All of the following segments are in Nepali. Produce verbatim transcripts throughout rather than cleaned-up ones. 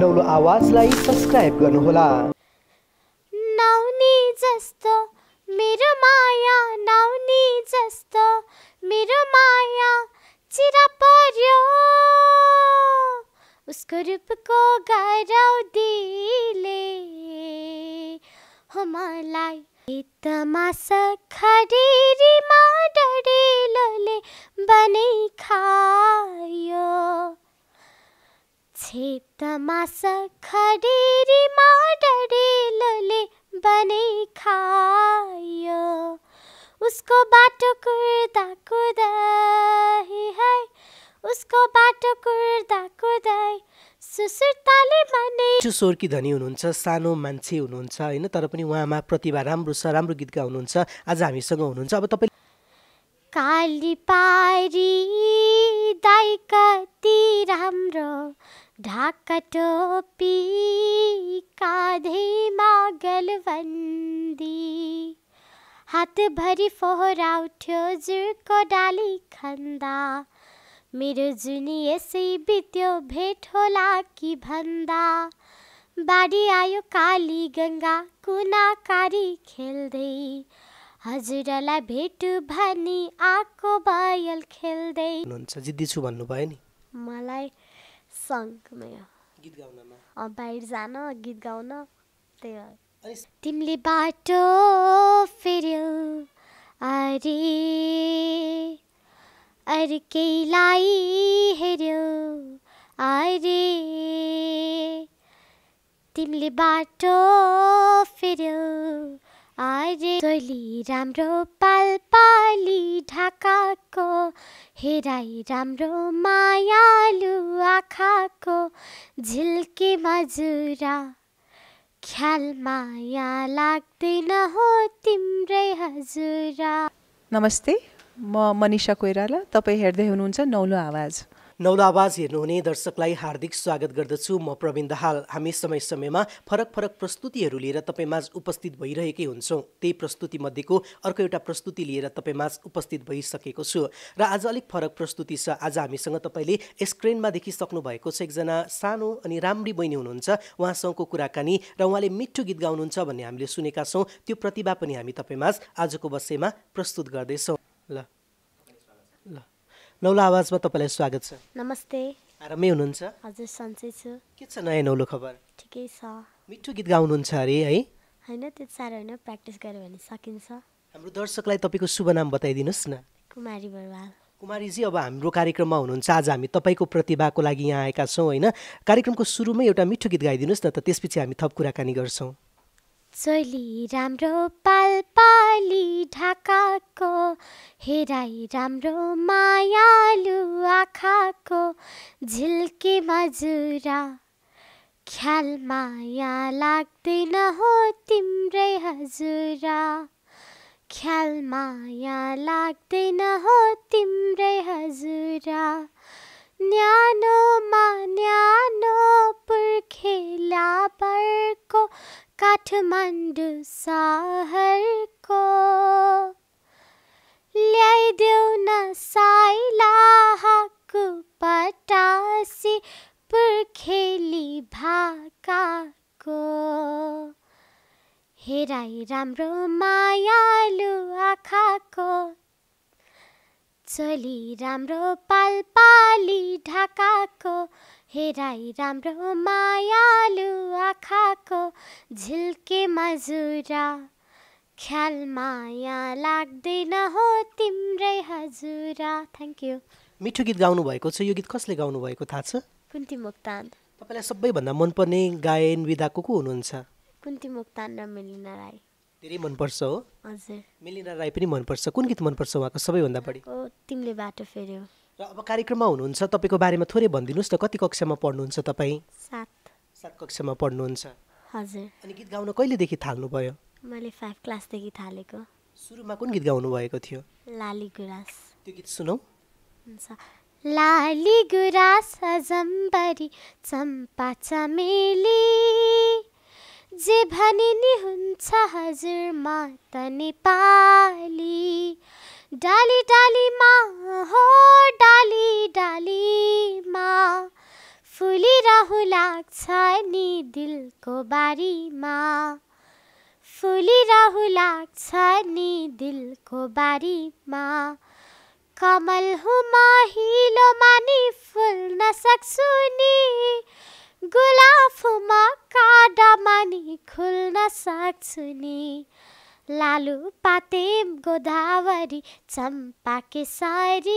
नौलो आवाजलाई सब्स्क्राइब गर्नुहोला। नाउनी जस्तो मेरो माया, नाउनी जस्तो मेरो माया चिरा पर्यो, उसको रूपको गरौदीले हो मलाई तमास खडेरीमा डढेलोले बनै खायो, छेतमास खडेरीमा डढेलोले बनै खायो, उसको बाटो कुर्दा कुर्दै है, उसको बाटो कुर्दा कुर्दै सुसुर्ताले मनै। स्वरकी धनी हुनुहुन्छ, सानो मान्छे हुनुहुन्छ होइन, तर पनि उहाँमा प्रतिभा राम्रो छ, राम्रो गीत गाउनुहुन्छ। आज हामीसँग हुनुहुन्छ। अब तपाईँ काली पारी दाइ कति राम्रो, ढाका टोपी काँधैमा गलबन्दी, हातभरि फोहरा उठ्यो जुरको डाली खन्दा, मेरो जुनी यसै बित्यो भेट होला कि भन्दा, बाढी आयो काली गङ्गा कुनाकारी खेल्दै, हजुरलाई भेटु भनी आको बयल खेल्दै। हुनुहुन्छ जिद्दी छु भन्नुभयो नि, मलाई सङ्गमा गीत गाउनमा अँ बाहिर जान गीत गाउन त्यही हो। अनि तिमीले बाटो फेर्यौ अरे अर्कैलाई हेर्यौ अरे, तिमीले बाटो फेर्यौ अरे, तैली राम्रो पालपाली ढाकाको, हेराई राम्रो मायालु आँखाको, झिल्के मजुरा ख्याल माया लाग्दैन हो तिम्रै हजुरा। नमस्ते, म मनिषा कोइराला, तपाईँ हेर्दै हुनुहुन्छ नौलो आवाज। नौलो आवाज हेर्नुहुने दर्शकलाई हार्दिक स्वागत गर्दछु। म प्रवीण दाहाल। हामी समय समयमा फरक फरक प्रस्तुतिहरू लिएर तपाईँमाझ उपस्थित भइरहेकै हुन्छौँ। त्यही प्रस्तुति मध्येको अर्को एउटा प्रस्तुति लिएर तपाईँमाझ उपस्थित भइसकेको छु र आज अलिक फरक प्रस्तुति छ। आज हामीसँग तपाईँले स्क्रिनमा देखिसक्नु भएको छ एकजना सानो अनि राम्री बहिनी हुनुहुन्छ, उहाँसँगको कुराकानी र उहाँले मिठो गीत गाउनुहुन्छ भन्ने हामीले सुनेका छौँ। त्यो प्रतिभा पनि हामी तपाईँमाझ आजको बसेमा प्रस्तुत गर्दैछौँ। ल ल नौलो आवाजमा तपाईँलाई स्वागत छ। नमस्ते। आरामै हुनुहुन्छ? हजुर सन्चै छु। के छ नयाँ नौलो खबर? ठिकै छ। मिठो गीत गाउनुहुन्छ अरे है? होइन त्यति साह्रो होइन, प्र्याक्टिस गऱ्यो भने सकिन्छ। हाम्रो दर्शकलाई तपाईँको शुभ नाम बताइदिनुहोस् न। कुमारी बर्वाल। कुमारीजी, अब हाम्रो कार्यक्रममा हुनुहुन्छ। आज हामी तपाईँको प्रतिभाको लागि यहाँ आएका छौँ होइन। कार्यक्रमको सुरुमै एउटा मिठो गीत गाइदिनुहोस् न त, त्यसपछि हामी थप कुराकानी गर्छौँ। चोली राम्रो पालपाली ढाकाको, हेराई राम्रो मायालु आँखाको, झिल्के मजुरा ख्याल माया लाग्दैन हो तिम्रै हजुरा, ख्याल माया लाग्दैन हो तिम्रै हजुरा, न्यानोमा न्यानो पुर्खेला बर्को काठमाडौँ सहरको, ल्याइदेऊ न साइला हाकु पटासी पुर्खेली भाकाको, हेराई राम्रो मायालु आँखाको, चोली राम्रो पालपाली ढाकाको, हेराई राम्रो मायालु आँखाको, झिल्के मजुरा ख्याल माया लाग्दैन हो तिम्रै हजुरा। Thank you. मिठो गीत गाउनु भएको छ। यो गीत कसले गाउनु भएको थाहा छ? कुन्ती मोक्तान। तपाईँलाई सबैभन्दा मनपर्ने गायन विधाको को हुनुहुन्छ? कुन्ती मोक्तान र मेलिना राई। धेरै मनपर्छ हो? हजुर। मेलिना राई पनि मनपर्छ। कुन गीत मनपर्छ उहाँको सबैभन्दा बढी? ओ तिमीले बाटो फेर्यौ। र अब कार्यक्रममा हुनुहुन्छ, तपाईँको बारेमा थोरै भनिदिनुहोस् न। कति कक्षामा पढ्नुहुन्छ तपाईँ? सात। सात कक्षामा पढ्नुहुन्छ? हजुर। अनि गीत गाउन कहिलेदेखि थाल्नुभयो? मैले फाइभ क्लासदेखि थालेको। सुरुमा कुन गीत गाउनु भएको थियो? लाली गुराँस। त्यो गीत सुनौ। लाली गुराँस जम्बरी चम्पा चमेली, जे भने नि हुन्छ हजुर म त नेपाली, डाली डालीमा हो डाली डालीमा फुलिरहुला लाग्छ नि दिलको बारीमा फुलिरहु लाग्छ नि दिलको बारीमा कमल हुँ महिलोमा नि फुल्न सक्छु नि गुलाब हुँ म काँडामा नि खुल्न सक्छु नि लालु पाते गोदावरी चम्पा केसरी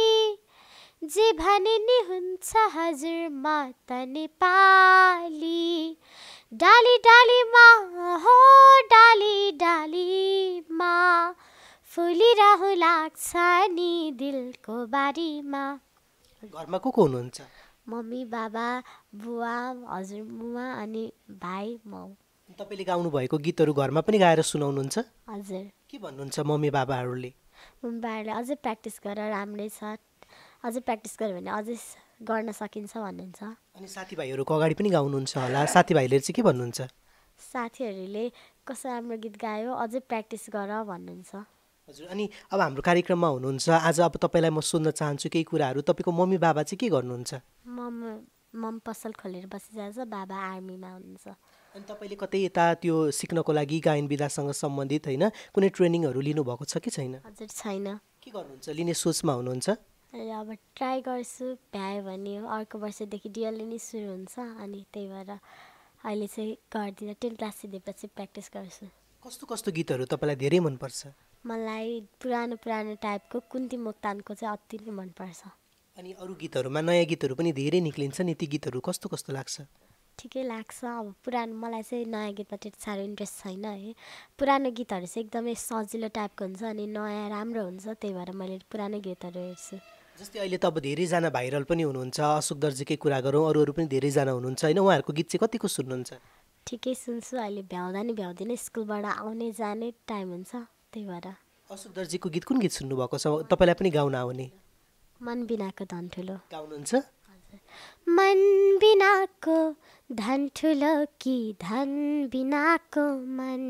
जे भने नि हुन्छ हजुर म त नेपाली डाली डालीमा हो डाली डालीमा फुलिरहु लाग्छ नि दिलको बारीमा। घरमा को को हुनुहुन्छ? मम्मी बाबा बुवा हजुरमुवा अनि भाइ म। तपाईँले गाउनु भएको गीतहरू घरमा पनि गाएर सुनाउनुहुन्छ? हजुर। के भन्नुहुन्छ मम्मी बाबाहरूले? मम्मी बाबाले अझै प्र्याक्टिस गर राम्रै छ अझै प्र्याक्टिस गर्यो भने अझै गर्न सकिन्छ भन्नुहुन्छ। अनि साथीभाइहरूको अगाडि पनि गाउनुहुन्छ होला, साथीभाइले चाहिँ के भन्नुहुन्छ? साथीहरूले कस्तो राम्रो गीत गायो अझै प्र्याक्टिस गर भन्नुहुन्छ। हजुर, अनि अब हाम्रो कार्यक्रममा हुनुहुन्छ आज, अब तपाईँलाई म सोध्न चाहन्छु केही कुराहरू। तपाईँको मम्मी बाबा चाहिँ के गर्नुहुन्छ? मम मम पसल खोलेर बसिरहेछ, बाबा आर्मीमा हुनुहुन्छ। अनि तपाईँले कतै यता त्यो सिक्नको लागि गायन विधासँग सम्बन्धित होइन कुनै ट्रेनिङहरू लिनुभएको छ कि छैन? हजुर छैन। के गर्नुहुन्छ? लिने सोचमा हुनुहुन्छ? अब ट्राई गर्छु, भ्यायो भने अर्को वर्षदेखि डिएलए नै सुरु हुन्छ अनि त्यही भएर अहिले चाहिँ गर्दिनँ। टेन क्लास सिधेपछि प्र्याक्टिस गर्छु। कस्तो कस्तो गीतहरू तपाईँलाई धेरै मनपर्छ? मलाई पुरानो पुरानो टाइपको कुन्ती मोक्तानको चाहिँ अति नै मनपर्छ। अनि अरू गीतहरूमा नयाँ गीतहरू पनि धेरै निक्लिन्छ नि, ती गीतहरू कस्तो कस्तो लाग्छ? ठिकै लाग्छ। अब पुरानो मलाई चाहिँ नयाँ गीतमा त्यति साह्रो इन्ट्रेस्ट छैन है। पुरानो गीतहरू चाहिँ एकदमै सजिलो टाइपको हुन्छ अनि नयाँ राम्रो हुन्छ, त्यही भएर मैले पुरानो गीतहरू हेर्छु। जस्तै अहिले त अब धेरैजना भाइरल पनि हुनुहुन्छ, अशोक दर्जीकै कुरा गरौँ, अरू अरू पनि धेरैजना हुनुहुन्छ होइन, उहाँहरूको गीत चाहिँ कतिको सुन्नुहुन्छ? ठिकै सुन्छु। अहिले भ्याउँदा नि भ्याउँदिनँ, स्कुलबाट आउने जाने टाइम हुन्छ, त्यही भएर। अशोक दर्जीको गीत कुन गीत सुन्नुभएको छ? तपाईँलाई पनि गाउन आउने? मन बिनाको धन ठुलो गाउनुहुन्छ? मन बिनाको धन ठुलो कि धन बिनाको मन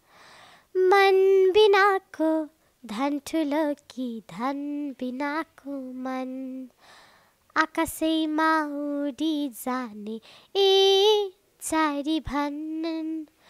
मन बिनाको धन ठुलो कि धन बिनाको मन आकाशैमा उडी जाने ए चारी भन्छन्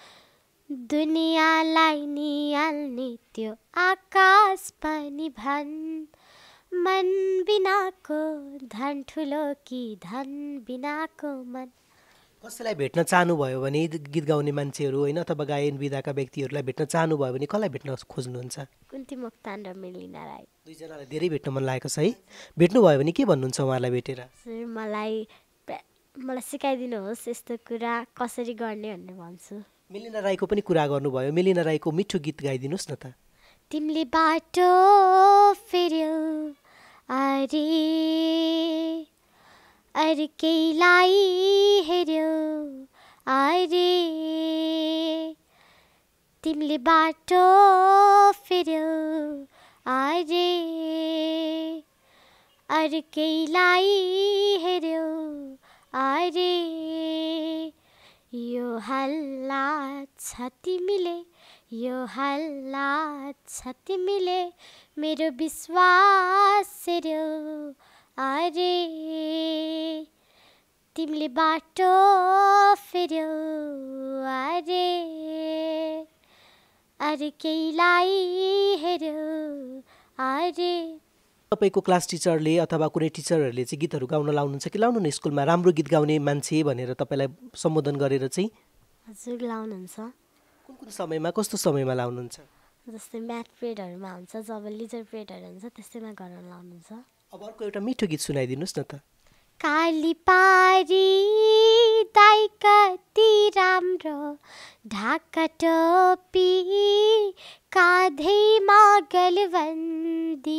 दुनियाँलाई निहाल्ने त्यो आकाश पनि भन् मन बिनाको धन ठुलो कि धन बिनाको मन। कसैलाई भेट्न चाहनुभयो भने गीत गाउने मान्छेहरू होइन अथवा गायन विधाका व्यक्तिहरूलाई भेट्न चाहनुभयो भने कसलाई भेट्न खोज्नुहुन्छ? कुन्ती मोक्तान र मेलिना राई, दुईजनालाई धेरै भेट्न मन लागेको छ है। भेट्नुभयो भने के भन्नुहुन्छ उहाँलाई भेटेर? सर मलाई मलाई सिकाइदिनुहोस् यस्तो कुरा कसरी गर्ने भन्ने भन्छु। मेलिना राईको पनि कुरा गर्नुभयो, मेलिना राईको मिठो गीत गाइदिनुहोस् न त। तिमीले बाटो फेर्यौ अरे अर्कैलाई हेर्यौ अरे तिमीले बाटो फेर्यौ अरे अर्कैलाई हेर्यौ अरे यो हल्ला छ तिमीले यो हल्ला छ तिमीले मेरो विश्वास हेर्यौ अरे तिमीले बाटो फेर्यौ अरे अर्कैलाई हेर्यौ अरे। तपाईँको क्लास टिचरले अथवा कुनै टिचरहरूले चाहिँ गीतहरू गाउन लाउनुहुन्छ कि लाउनु न स्कुलमा? राम्रो गीत गाउने मान्छे भनेर तपाईँलाई सम्बोधन गरेर चाहिँ? हजुर लाउनुहुन्छ। कुन कुन समयमा कस्तो समयमा लाउनुहुन्छ? जस्तै म्याथ पिरियडहरूमा हुन्छ, जब लिजर पिरियडहरू हुन्छ त्यस्तैमा गरेर लाउनुहुन्छ। अब अर्को एउटा मिठो गीत सुनाइदिनुहोस् न त। काली पारी दाइ कति राम्रो ढाका टोपी काँधैमा गलबन्दी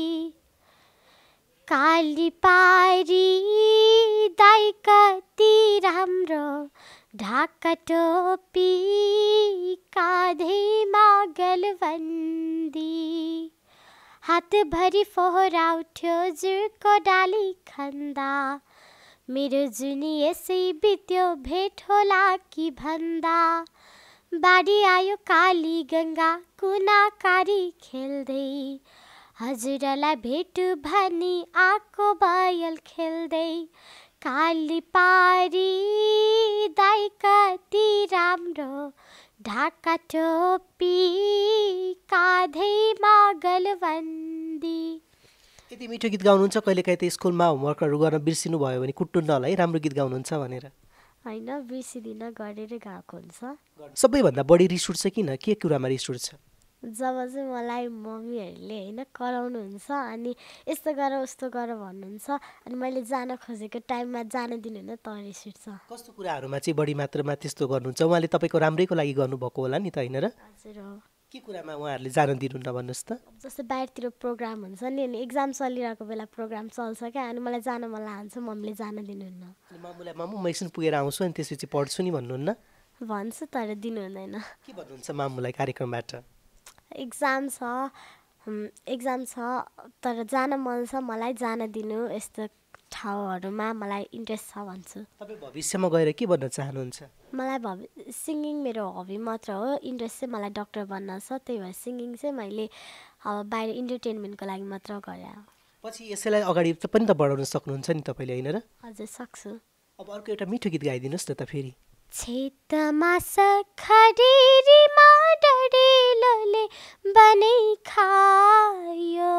काली पारी दाइ कति राम्रो ढाका टोपी काँधैमा गलबन्दी हातभरि फोहरा उठ्यो जुरको डाली खन्दा मेरो जुनी यसै बित्यो भेट होला कि भन्दा बाढी आयो काली गङ्गा कुनाकारी खेल्दै हजुरलाई भेटु भनी आको बयल खेल्दै काली पारी दाइ कति राम्रो ढाका टोपी काँधैमा गलबन्दी। यति मिठो गीत गाउनुहुन्छ, कहिलेकाहीँ त स्कुलमा होमवर्कहरू गर्न बिर्सिनु भयो भने कुट्नु होला है, राम्रो गीत गाउनुहुन्छ भनेर। होइन, बिर्सिदिन, गरेरै गएको हुन्छ। सबैभन्दा बढी रिस उठ्छ किन, के कुरामा रिस उठ्छ? जब चाहिँ मलाई मम्मीहरूले होइन कराउनुहुन्छ अनि यस्तो गर उस्तो गर भन्नुहुन्छ अनि मैले जान खोजेको टाइममा जान दिनुहुन्न, त रिस उठ्छ। कस्तो कुराहरूमा चाहिँ बढी मात्रामा त्यस्तो गर्नुहुन्छ? उहाँले तपाईँको राम्रैको लागि गर्नुभएको होला नि त, होइन र? हजुर हो। के कुरामा उहाँहरूले जान दिनुहुन्न भन्नुहोस् त? जस्तै बाहिरतिर प्रोग्राम हुन्छ नि, अनि एक्जाम चलिरहेको बेला प्रोग्राम चल्छ क्या, अनि मलाई जान मन लाग्छ, मम्मीले जान दिनुहुन्न। अनि मामुलाई मामु म एकछिन पुगेर आउँछु अनि त्यसपछि पढ्छु नि भन्नुहुन्न? भन्छु तर दिनुहुँदैन। के भन्नुहुन्छ मामुलाई कार्यक्रमबाट? एक्जाम छ एक्जाम छ तर जान मन छ मलाई, जान दिनु, यस्तो ठाउँहरूमा मलाई इन्ट्रेस्ट छ भन्छु। तपाईँ भविष्यमा गएर के भन्न चाहनुहुन्छ? मलाई भवि सिङ्गिङ मेरो हबी मात्र हो, इन्ट्रेस्ट चाहिँ मलाई डक्टर बन्न छ, त्यही भएर सिङ्गिङ चाहिँ मैले अब बाहिर इन्टरटेनमेन्टको लागि मात्र गरेँ। पछि यसैलाई अगाडि पनि त बढाउन सक्नुहुन्छ नि तपाईँले, होइन र? हजुर सक्छु। अब अर्को एउटा मिठो गीत गाइदिनुहोस् न त फेरि। छेतमा सखडेरीमा डढेलोले बनै खायो,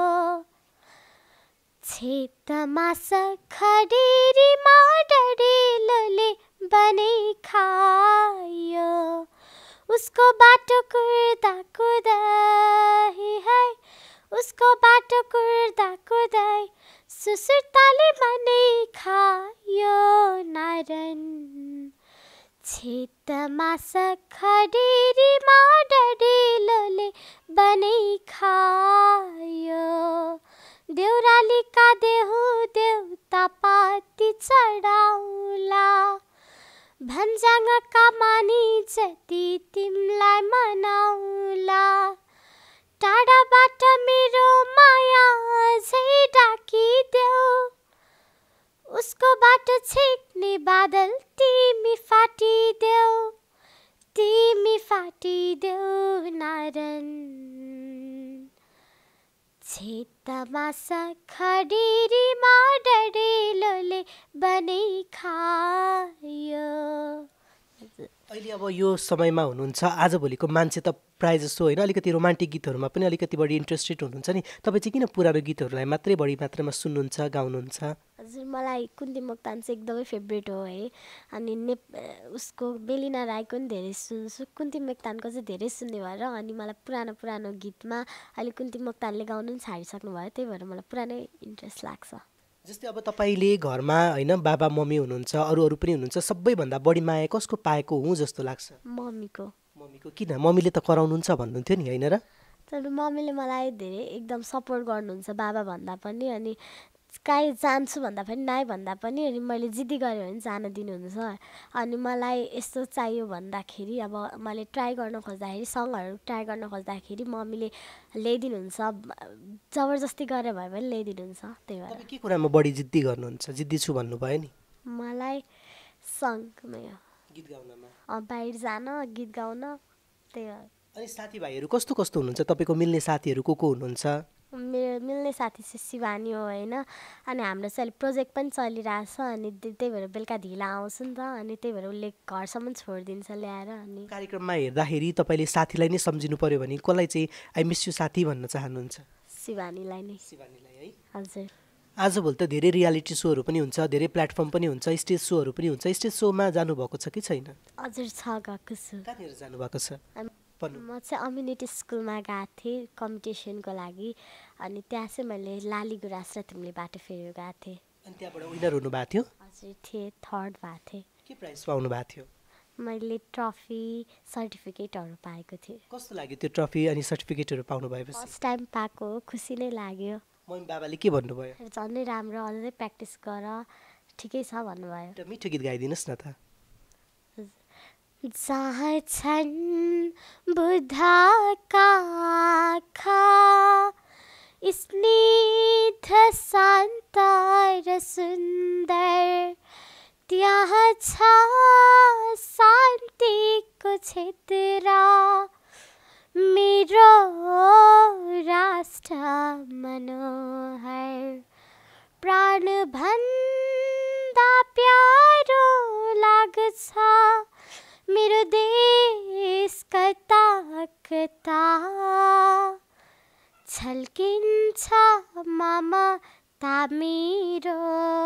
छेतमा सखडेरीमा डढेलोले बनै खायो, उसको बाटो कुर्दा कुर्दै है, उसको बाटो कुर्दा कुर्दै सुसुर्ताले मनै खायो नारायण। छेतमा सखडेरीमा डढेलोले बनै खायो, देउरालीका देहु देउता पाती चढाउला, भन्ज्याङका मानी जति तिमलाई मनाउला, टाढाबाट मेरो माया झै डाकिदेऊ, उसको बाटो छेक्ने बादल तिमी फाटिदेऊ, तिमी फाटिदेऊ नारायण। छेतमा सखडेरीमा डढेलोले बनै खायो। अहिले अब यो समयमा हुनुहुन्छ, आजभोलिको मान्छे त प्रायः जस्तो होइन अलिकति रोमान्टिक गीतहरूमा पनि अलिकति बढी इन्ट्रेस्टेड हुनुहुन्छ नि, तपाईँ चाहिँ किन पुरानो गीतहरूलाई मात्रै बढी मात्रामा सुन्नुहुन्छ, गाउनुहुन्छ? हजुर, मलाई कुन्ती मोक्तान चाहिँ एकदमै फेभरेट हो है, अनि नेप उसको बेलिना राईको पनि धेरै सुन्छु, कुन्ती मोक्तानको चाहिँ धेरै सुन्ने भएर अनि मलाई पुरानो पुरानो गीतमा अहिले कुन्ती मोक्तानले गाउनु पनि छाडिसक्नु भयो, त्यही भएर मलाई पुरानै इन्ट्रेस्ट लाग्छ। जस्तै अब तपाईँले घरमा होइन बाबा मम्मी हुनुहुन्छ, अरू अरू पनि हुनुहुन्छ, सबैभन्दा बढी माया कसको पाएको हुँ जस्तो लाग्छ? मम्मीको। मम्मीको किन? मम्मीले त कराउनुहुन्छ भन्नुहुन्थ्यो नि, होइन र? तर मम्मीले मलाई धेरै एकदम सपोर्ट गर्नुहुन्छ बाबा भन्दा पनि, अनि काहीँ जान्छु भन्दा पनि नाइ भन्दा पनि अनि मैले जिद्दी गऱ्यो भने जान दिनुहुन्छ। अनि मलाई यस्तो चाहियो भन्दाखेरि अब मैले ट्राई गर्न खोज्दाखेरि सङहरू ट्राई गर्न खोज्दाखेरि मम्मीले ल्याइदिनुहुन्छ, जबरजस्ती गरेर भए पनि ल्याइदिनुहुन्छ। त्यही भएर के कुरामा बढी जिद्दी गर्नुहुन्छ? जिद्दी छु भन्नुभयो नि। मलाई सङमा गीत गाउनमा बाहिर जान गीत गाउन, त्यही भएर। अनि साथीभाइहरू कस्तो कस्तो हुनुहुन्छ? तपाईँको मिल्ने साथीहरू को को हुनुहुन्छ? मेरो मिल्ने साथी चाहिँ शिवानी हो होइन, अनि हाम्रो चाहिँ अहिले प्रोजेक्ट पनि चलिरहेछ, अनि त्यही भएर बेलुका ढिला आउँछु नि त, अनि त्यही भएर उसले घरसम्म छोडिदिन्छ ल्याएर। अनि कार्यक्रममा हेर्दाखेरि तपाईँले साथीलाई नै सम्झिनु पर्यो भने कसलाई चाहिँ आई मिस यु साथी भन्न चाहनुहुन्छ? शिवानीलाई नै। शिवानीलाई है। हजुर। आजभोलि त धेरै रियालिटी सोहरू पनि हुन्छ, धेरै प्लेटफर्म पनि हुन्छ, स्टेज सोहरू पनि हुन्छ, स्टेज सोमा जानुभएको छ कि छैन? हजुर छ, गएको छु। कहाँनिर जानुभएको छ? म चाहिँ अम्युनिटी स्कुलमा गएको थिएँ कम्पिटिसनको लागि, अनि त्यहाँ चाहिँ मैले लाली गुराँस र तिमीले बाटो फेरेर गएको थिएँ। अनि त्यहाँबाट विनर हुनुभएको थियो? हजुर थिएँ, थर्ड भएको थिएँ। के प्राइज पाउनु भएको थियो? मैले ट्रफी सर्टिफिकेटहरू पाएको थिएँ। कस्तो लाग्यो त्यो ट्रफी अनि सर्टिफिकेटहरू पाउनु भएपछि? फर्स्ट टाइम पाएको, खुसी नै लाग्यो। मम्मी बाबाले के भन्नुभयो? झन्डै राम्रो, अझै प्र्याक्टिस गर, ठिकै छ भन्नुभयो। एउटा मिठो गीत गाइदिनुहोस् न त। जहाँ छन् बुद्धका आँखा, स्निग्ध शान्त र सुन्दर, त्यहाँ छ शान्तिको क्षेत्र, मेरो राष्ट्र मनोहर, प्राण भन्दा छ मेरो देश कता कता छल्किन्छ ममता मेरो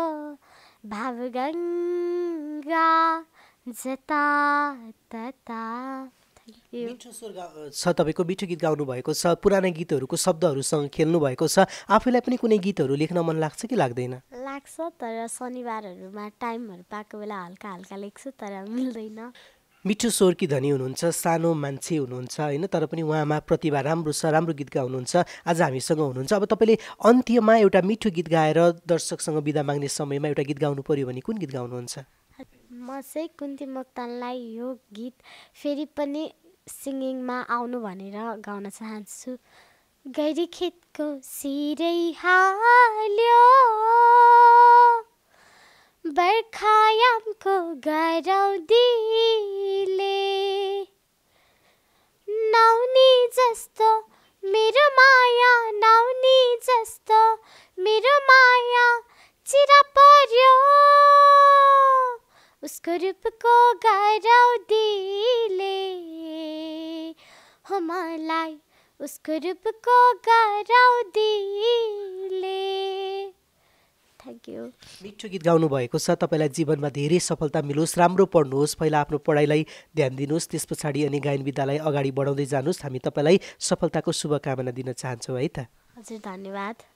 भावगङ्गा जता तता। Thank you. मिठो स्वर गा- छ तपाईँको, मिठो गीत गाउनु भएको छ, पुराना गीतहरूको शब्दहरूसँग खेल्नु भएको छ। आफूलाई पनि कुनै गीतहरू लेख्न मन लाग्छ कि लाग्दैन? लाग्छ, तर शनिबारहरूमा टाइमहरू पाएको बेला हल्का हल्का लेख्छु, तर मिल्दैन। मिठो स्वरकी धनी हुनुहुन्छ, सानो मान्छे हुनुहुन्छ होइन, तर पनि उहाँमा प्रतिभा राम्रो छ, राम्रो गीत गाउनुहुन्छ। आज हामीसँग हुनुहुन्छ। अब तपाईँले अन्त्यमा एउटा मिठो गीत गाएर दर्शकसँग बिदा माग्ने समयमा एउटा गीत गाउनु पर्यो भने कुन गीत गाउनुहुन्छ? म चाहिँ कुन्ती मोक्तानलाई यो गीत फेरि पनि सिङ्गिङमा आउनु भनेर गाउन चाहन्छु। गैरी खेतको सिरै हाल्यो बर्खायामको गरौँदीले नाउनी जस्तो मेरो माया नाउनी जस्तो मेरो माया चिरा पर्यो उसको रूपको गरौँदीले हो मलाई उसको रूपको गरौँदीले। Thank you. मिठो गीत गाउनु भएको छ। तपाईँलाई जीवनमा धेरै सफलता मिलोस्, राम्रो पढ्नुहोस्, पहिला आफ्नो पढाइलाई ध्यान दिनुहोस्, त्यस पछाडि अनि गायन विद्यालाई अगाडि बढाउँदै जानुहोस्। हामी तपाईँलाई सफलताको शुभकामना दिन चाहन्छौँ है त। हजुर धन्यवाद।